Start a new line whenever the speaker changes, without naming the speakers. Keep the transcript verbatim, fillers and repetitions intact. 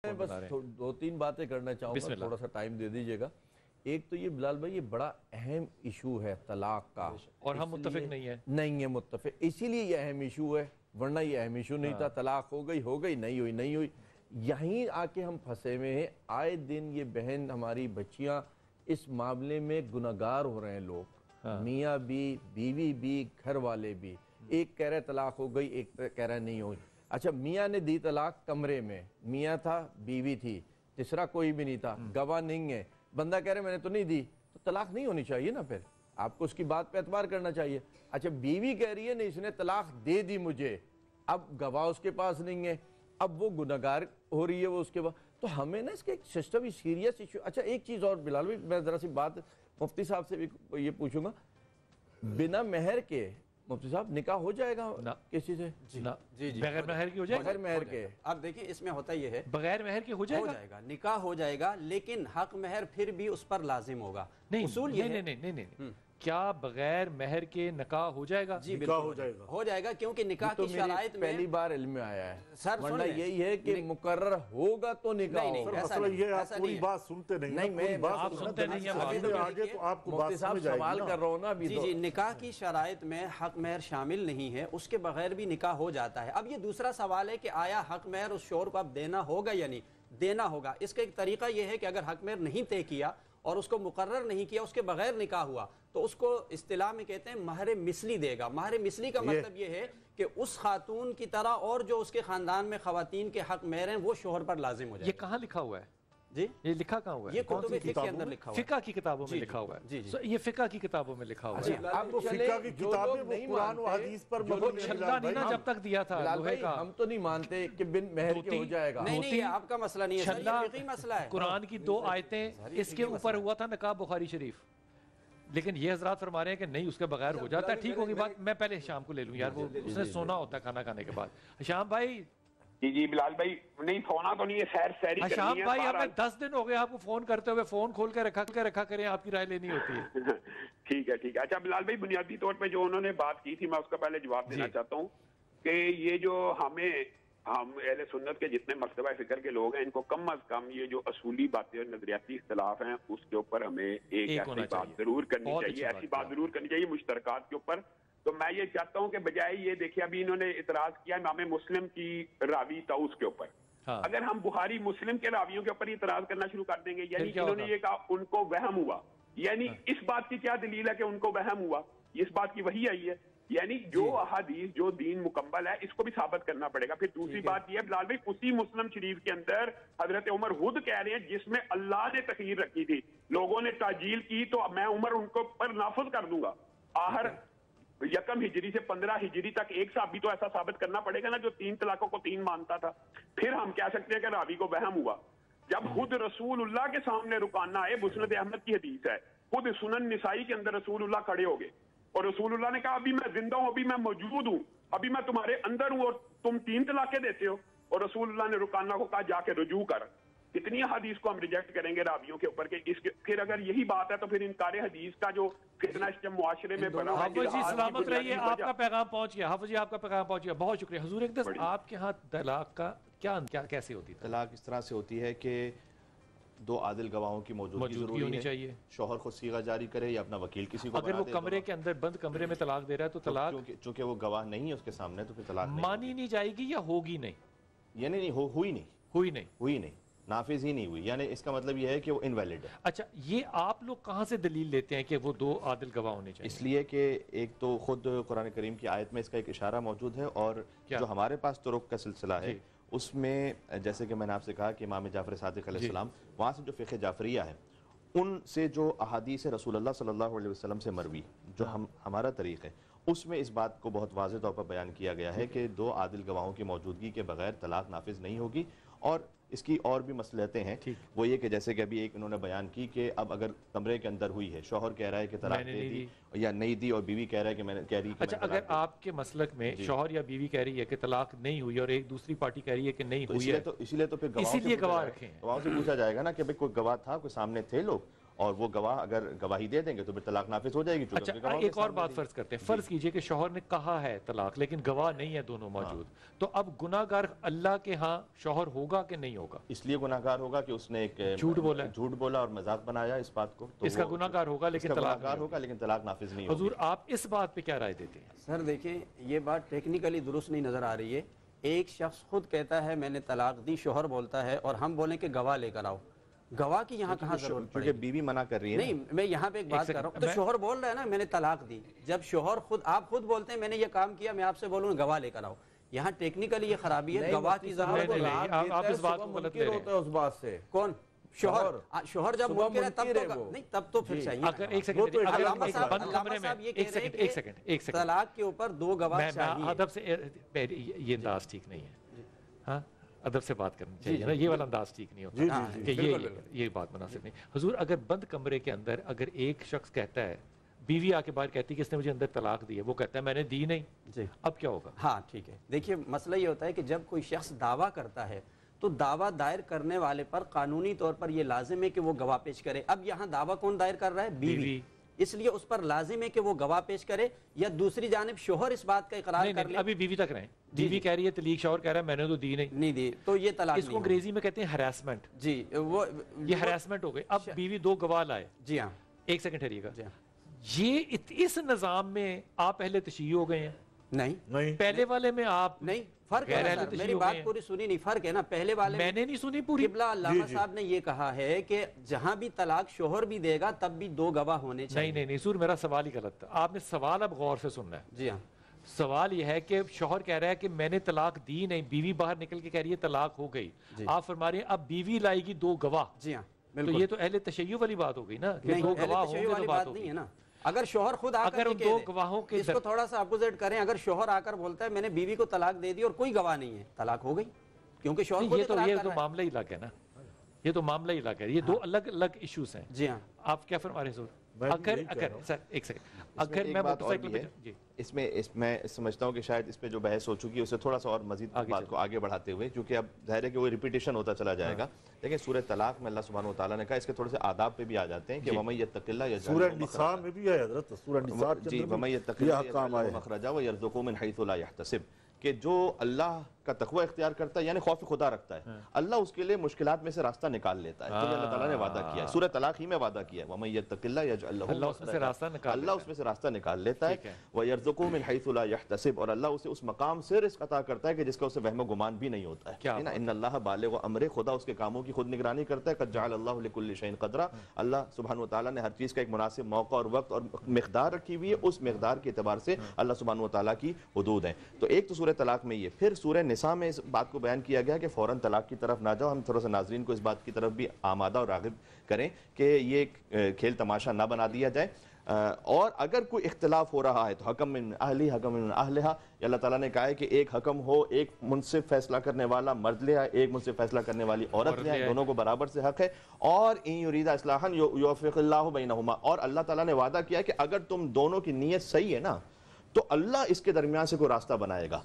Phone بنا رہے ہیں.
دو تین باتیں کرنا چاہوں گا, تھوڑا سا ٹائم دے دیجیے گا. ایک تو یہ بلال بھائی, یہ بڑا اہم ایشو ہے طلاق کا,
اور ہم متفق نہیں ہیں
نہیں ہے متفق, اسی لیے یہ اہم ایشو ہے, ورنہ یہ اہم ایشو نہیں تھا. طلاق ہو گئی ہو گئی, نہیں ہوئی نہیں ہوئی, یہیں آ کے ہم پھنسے ہوئے ہیں. آئے دن یہ بہن ہماری بچیاں اس معاملے میں گناہگار ہو رہے ہیں لوگ, میاں بھی, بیوی بھی, گھر والے بھی. ایک کہہ رہے طلاق ہو گئی, ایک کہہ رہا نہیں ہوئی. اچھا میاں نے دی طلاق کمرے میں, میاں تھا, بیوی تھی, تیسرا کوئی بھی نہیں تھا, گواہ نہیں ہے, بندہ کہہ رہے میں نے تو نہیں دی, تو طلاق نہیں ہونی چاہیے نا, پھر آپ کو اس کی بات پہ اعتبار کرنا چاہیے. اچھا بیوی کہہ رہی ہے نہیں اس نے طلاق دے دی مجھے, اب گواہ اس کے پاس نہیں ہے, اب وہ گناہگار ہو رہی ہے وہ اس کے بعد. تو ہمیں نا اس کے ایک سسٹم ہی سیریس ایشو. اچھا ایک چیز اور بلال بھائی, میں ذرا سی بات مفتی صاحب سے بھی یہ پوچھوں گا, بنا مہر کے مفتی صاحب نکاح ہو جائے گا کسی سے؟
جی جی
بغیر مہر کی ہو جائے گا.
بغیر مہر کے
اب دیکھیں اس میں ہوتا یہ ہے,
بغیر مہر کے ہو جائے گا,
ہو جائے گا, نکاح ہو جائے گا, لیکن حق مہر پھر بھی اس پر لازم ہوگا.
نہیں
اصول یہ
نہیں نہیں نہیں, کیا بغیر مہر کے نکاح ہو جائے گا؟
جی بالکل ہو جائے گا, ہو جائے گا, کیونکہ نکاح کی شرائط میں
پہلی بار علم میں آیا ہے.
سر
ورنہ یہی ہے کہ مقرر ہوگا تو نکاح
نہیں
ہوگا.
ایسا نہیں,
یہ آپ پوری بات سنتے نہیں,
نہیں میں
آپ سنتے نہیں ہیں,
آگے تو آپ کو بات
مفتی صاحب
سمجھ آئے گی
سوال کر رہا ہوں نا ابھی.
جی جی نکاح کی شرائط میں حق مہر شامل نہیں ہے, اس کے بغیر بھی نکاح ہو جاتا ہے. اب یہ دوسرا سوال ہے کہ آیا حق مہر اس شوہر کو اب دینا ہوگا یا نہیں دینا ہوگا. اس کا ایک طریقہ یہ ہے کہ اگر حق مہر نہیں طے کیا اور اس کو مقرر نہیں کیا, اس کے بغیر نکاح ہوا, تو اس کو اصطلاح میں کہتے ہیں مہر مثلی دے گا. مہر مثلی کا مطلب یہ ہے کہ اس خاتون کی طرح اور جو اس کے خاندان میں خواتین کے حق مہر ہیں وہ شوہر پر لازم ہو جائے.
یہ کہاں لکھا ہوا ہے؟
جی
یہ لکھا کہاں ہوا ہے؟
یہ کتب فقہ کے اندر لکھا ہوا ہے,
فقہ کی کتابوں میں لکھا ہوا ہے. یہ فقہ کی کتابوں میں لکھا ہوا ہے.
آپ کو فقہ کی کتابیں وہ قرآن و حدیث پر مبنی
چھلا نہیں نا جب تک دیا تھا لوہے کا.
ہم تو نہیں مانتے کہ بن مہر کے ہو جائے گا.
نہیں نہیں یہ آپ کا مسئلہ نہیں ہے سر, یہ فقہی مسئلہ ہے.
قرآن کی دو آیتیں اس کے اوپر ہوا تھا نکاح بخاری شریف, لیکن یہ حضرات فرما رہے ہیں کہ نہیں اس کے بغیر ہو جاتا ہے. ٹھیک ہوگی بات, میں پہلے شام کو لے لوں یار, وہ اس نے سونا ہوتا ہے کھانا کھانے کے بعد. شام بھائی.
جی جی بلال بھائی, نہیں سونا تو نہیں ہے, سیر سیری کرنی ہے.
شام بھائی ہمیں دس دن ہو گئے آپ کو فون کرتے ہوئے, فون کھول کے رکھا کے رکھا کریں, آپ کی رائے لینی ہوتی ہے.
ٹھیک ہے ٹھیک ہے. اچھا بلال بھائی, بنیادی طور پہ جو انہوں نے بات کی تھی میں اس کا پہلے جواب دینا چاہتا ہوں کہ یہ جو ہمیں ہم اہل سنت کے جتنے مکتبہ فکر کے لوگ ہیں, ان کو کم از کم یہ جو اصولی باتیں اور نظریاتی اختلاف ہیں اس کے اوپر ہمیں ایک ایسی بات ضرور کرنی چاہیے, ایسی بات ضرور کرنی چاہیے مشترکات کے اوپر. تو میں یہ چاہتا ہوں کہ بجائے یہ دیکھیں ابھی انہوں نے اعتراض کیا امام مسلم کی راوی تاؤس کے اوپر, اگر ہم بخاری مسلم کے راویوں کے اوپر اعتراض کرنا شروع کر دیں گے, یعنی انہوں نے یہ کہا ان کو وہم ہوا, یعنی اس بات کی کیا دلیل ہے کہ ان کو وہم ہوا, اس بات کی وہی آئی ہے, یعنی جو احادیث جو دین مکمل ہے اس کو بھی ثابت کرنا پڑے گا. پھر دوسری بات یہ ہے بلال بھائی, اسی مسلم شریف کے اندر حضرت عمر خود کہہ رہے ہیں جس میں اللہ نے تخیر رکھی تھی, لوگوں نے تعجیل کی تو میں عمر ان کو پر نافذ کر دوں گا. آخر یکم ہجری سے پندرہ ہجری تک ایک صحابی تو ایسا ثابت کرنا پڑے گا نا جو تین طلاقوں کو تین مانتا تھا. پھر ہم کہہ سکتے ہیں کہ راوی کو وہم ہوا. جب خود رسول اللہ کے سامنے رکانا ہے, مسند احمد کی حدیث ہے, خود سنن نسائی کے اندر رسول اللہ کھڑے ہو گئے اور رسول اللہ نے کہا ابھی میں زندہ ہوں, ابھی میں موجود ہوں, ابھی میں تمہارے اندر ہوں اور تم تین طلاقیں دیتے ہو, اور رسول اللہ نے رکانا کو کہا جا کے رجوع کر. کتنی حدیث کو ہم ریجیکٹ کریں گے راویوں کے اوپر کہ اس کے, پھر اگر یہی بات ہے تو پھر انکار حدیث کا جو فتنہ اس معاشرے میں بنا ہے.
حافظ جی سلامت رہیے, آپ کا پیغام پہنچ گیا. حافظ جی آپ کا پیغام پہنچ گیا, بہت شکریہ. حضور اقدس آپ کے ہاں طلاق کا کیا کیا کیسے ہوتی ہے؟
طلاق اس طرح سے ہوتی ہے کہ دو عادل گواہوں کی موجودگی ضروری
ہونی چاہیے.
شوہر خود صیغہ جاری کرے یا اپنا وکیل کسی کو,
اگر وہ کمرے کے اندر بند کمرے میں طلاق دے رہا ہے تو طلاق
چونکہ وہ گواہ نہیں ہے اس کے سامنے تو پھر طلاق
مانی نہیں جائے گی یا ہوگی نہیں؟
یعنی نہیں ہوئی نہیں
ہوئی نہیں
ہوئی نہیں نافذ ہی نہیں ہوئی, یعنی اس کا مطلب یہ ہے کہ وہ انویلڈ ہے.
اچھا یہ آپ لوگ کہاں سے دلیل لیتے ہیں کہ وہ دو عادل گواہ ہونے چاہیے؟
اس لیے کہ ایک تو خود قرآن کریم کی آیت میں اس کا ایک اشارہ موجود ہے, اور جو ہمارے پاس طرق کا سلسلہ ہے اس میں جیسے کہ میں نے آپ سے کہا کہ امام جعفر صادق علیہ السلام, وہاں سے جو فقہ جعفریہ ہے ان سے جو احادیث رسول اللہ صلی اللہ علیہ وسلم سے مروی جو ہم ہمارا طریق ہے, اس میں اس بات کو بہت واضح طور پر بیان کیا گیا ہے کہ دو عادل گواہوں کی موجودگی کے بغیر طلاق نافذ نہیں ہوگی. اور اس کی اور بھی مسئلتیں ہیں, وہ یہ کہ جیسے کہ ابھی ایک انہوں نے بیان کی کہ اب اگر کمرے کے اندر ہوئی ہے, شوہر کہہ رہا ہے کہ طلاق دے دی یا نہیں دی, اور بیوی کہہ رہا ہے کہ میں نے کہہ رہی ہے.
اچھا اگر آپ کے مسلک میں شوہر یا بیوی کہہ رہی ہے کہ طلاق نہیں ہوئی اور ایک دوسری پارٹی کہہ رہی ہے کہ نہیں ہوئی ہے,
تو اسی لیے تو پھر
اسی لیے گواہ رکھیں,
گواہوں سے پوچھا جائے گا نا کہ بھئی کوئی گواہ تھا, کوئی سامنے تھے لوگ, اور وہ گواہ اگر گواہی دے دیں گے تو پھر طلاق نافذ ہو جائے گی.
اچھا ایک اور بات فرض کرتے ہیں, فرض کیجئے کہ شوہر نے کہا ہے طلاق لیکن گواہ نہیں ہے دونوں موجود, تو اب گناہگار اللہ کے ہاں شوہر ہوگا کہ نہیں ہوگا؟
اس لیے گناہگار ہوگا کہ اس نے ایک
جھوٹ بولا
جھوٹ بولا اور مذاق بنایا اس بات کو,
اس کا گناہگار ہوگا لیکن طلاق
گناہگار ہوگا لیکن طلاق نافذ نہیں ہوگی.
حضور آپ اس بات پہ کیا رائے دیتے ہیں؟
سر دیکھیں یہ بات ٹیکنیکلی درست نہیں نظر آ رہی ہے. ایک شخص خود کہتا ہے میں نے طلاق دی, شوہر بولتا ہے, اور ہم بولیں کہ گواہ لے کر آؤ. گواہ کی یہاں کہاں ضرورت پڑے؟
کیونکہ بیوی منع کر رہی ہے.
نہیں میں یہاں پہ ایک بات کر رہا ہوں, تو شوہر بول رہا ہے نا میں نے طلاق دی, جب شوہر خود آپ خود بولتے ہیں میں نے یہ کام کیا, میں آپ سے بولوں گواہ لے کر آؤ, یہاں ٹیکنیکلی یہ خرابی ہے, گواہ کی ضرورت
نہیں. آپ اس بات کو غلط لے رہے ہیں.
اس بات سے
کون شوہر شوہر جب منکر ہے تب تو نہیں, تب تو پھر چاہیے.
اگر ایک سیکنڈ بند کمرے میں ایک سیکنڈ ایک سیکنڈ ایک سیکنڈ
طلاق کے اوپر دو گواہ چاہیے.
ادب سے یہ انداز ٹھیک نہیں ہے, ہاں ادب سے بات کرنی چاہیے نا, یہ والا انداز ٹھیک نہیں ہوتا کہ یہ یہ بات مناسب نہیں. حضور اگر بند کمرے کے اندر اگر ایک شخص کہتا ہے, بیوی آ کے باہر کہتی ہے کہ اس نے مجھے اندر طلاق دی ہے, وہ کہتا ہے میں نے دی نہیں,
جی
اب کیا ہوگا؟
ہاں ٹھیک ہے. دیکھیے مسئلہ یہ ہوتا ہے کہ جب کوئی شخص دعویٰ کرتا ہے تو دعویٰ دائر کرنے والے پر قانونی طور پر یہ لازم ہے کہ وہ گواہ پیش کرے. اب یہاں دعویٰ کون دائر کر رہا ہے؟ بیوی. اس لیے اس پر لازم ہے کہ وہ گواہ پیش کرے, یا دوسری جانب شوہر اس بات کا اقرار کر لے.
ابھی بیوی تک رہیں, بیوی کہہ رہی ہے طلاق, شوہر کہہ رہا ہے میں نے تو دی نہیں
نہیں دی, تو یہ طلاق.
اس کو انگریزی میں کہتے ہیں ہراسمنٹ.
جی وہ
یہ ہراسمنٹ ہو گئی. اب بیوی دو گواہ لائے.
جی ہاں
ایک سیکنڈ ٹھہریے گا. یہ اس نظام میں آپ پہلے تشیع ہو گئے ہیں؟
نہیں,
پہلے والے میں آپ
نہیں. فرق ہے سر, میری بات پوری سنی نہیں, فرق ہے نا. پہلے والے
میں نے نہیں سنی پوری.
قبلہ علامہ صاحب نے یہ کہا ہے کہ جہاں بھی طلاق شوہر بھی دے گا تب بھی دو گواہ ہونے چاہیے.
نہیں نہیں نہیں سور, میرا سوال ہی غلط تھا. آپ نے سوال اب غور سے سننا ہے.
جی ہاں,
سوال یہ ہے کہ شوہر کہہ رہا ہے کہ میں نے طلاق دی نہیں, بیوی باہر نکل کے کہہ رہی ہے طلاق ہو گئی. آپ فرما رہے ہیں اب بیوی لائے گی دو گواہ.
جی ہاں,
تو یہ تو اہل تشیع والی بات ہو گئی نا, کہ دو گواہ ہوں گے تو بات نہیں ہے
نا. اگر شوہر خود آ کر
دو گواہوں کے
اس کو تھوڑا سا اپوزٹ کریں, اگر شوہر آ کر بولتا ہے میں نے بیوی کو طلاق دے دی اور کوئی گواہ نہیں ہے, طلاق ہو گئی, کیونکہ شوہر خود اقرار کر رہا ہے.
یہ تو معاملہ ہی الگ ہے نا, یہ تو معاملہ ہی الگ ہے, یہ دو الگ الگ ایشوز ہیں.
جی ہاں,
آپ کیا فرما رہے ہیں؟ اگر اگر سر ایک سیکنڈ, اگر میں موٹر سائیکل پہ جی
اس میں اس میں سمجھتا ہوں کہ شاید اس پہ جو بحث ہو چکی ہے اسے تھوڑا سا اور مزید بات کو آگے بڑھاتے ہوئے, کیونکہ اب ظاہر ہے کہ وہ ریپیٹیشن ہوتا چلا جائے گا. لیکن سورہ طلاق میں اللہ سبحانہ وتعالیٰ نے کہا, اس کے تھوڑے سے آداب پہ بھی آ جاتے ہیں کہ وَمَن يَتَّقِ اللَّهَ يَجْعَلْ لَهُ
سورہ نساء میں بھی ہے حضرت, سورہ نساء
جی وَمَن يَتَّقِ اللَّهَ يَجْعَلْ لَهُ مَخْرَجًا وَيَرْزُقْهُ مِنْ حَيْثُ لَا يَحْتَسِبُ, کہ جو اللہ کا تقوی اختیار کرتا ہے یعنی خوف خدا رکھتا ہے, اللہ اس کے لیے مشکلات میں سے راستہ نکال لیتا ہے. تو اللہ تعالیٰ نے وعدہ کیا ہے, سورہ طلاق ہی میں وعدہ کیا ہے, وَمَن يَتَّقِ اللَّهَ يَجْعَلْ لَهُ
اللہ اس میں سے راستہ نکال
اللہ اس میں سے راستہ نکال لیتا ہے. وَيَرْزُقْهُ مِنْ حَيْثُ لَا يَحْتَسِبُ, اور اللہ اسے اس مقام سے رزق عطا کرتا ہے کہ جس کا اسے وہم و گمان بھی نہیں ہوتا ہے. ان اللہ بالغ امرہ, خدا اس کے کاموں کی خود نگرانی کرتا ہے. قد جعل اللہ لكل شيء قدرا, اللہ سبحانہ وتعالیٰ نے ہر چیز کا ایک مناسب موقع اور وقت اور مقدار رکھی ہوئی ہے, اس مقدار کے اعتبار سے اللہ سبحانہ وتعالیٰ کی حدود ہیں. تو ایک تو سورہ طلاق میں یہ, پھر سورہ نساء میں اس بات کو بیان کیا گیا کہ فوراً طلاق کی طرف نہ جاؤ. ہم تھوڑا سا ناظرین کو اس بات کی طرف بھی آمادہ اور راغب کریں کہ یہ کھیل تماشا نہ بنا دیا جائے. اور اگر کوئی اختلاف ہو رہا ہے تو حکم من اہلی حکم من اہلہا, اللہ تعالیٰ نے کہا ہے کہ ایک حکم ہو, ایک منصف فیصلہ کرنے والا مرد لے آئے, ایک منصف فیصلہ کرنے والی عورت لے آئے, دونوں کو برابر سے حق ہے. اور ان یرید اصلاحا یوفق اللہ بینہما, اور اللہ تعالیٰ نے وعدہ کیا کہ اگر تم دونوں کی نیت صحیح ہے نا تو اللہ اس کے درمیان سے کوئی راستہ بنائے گا.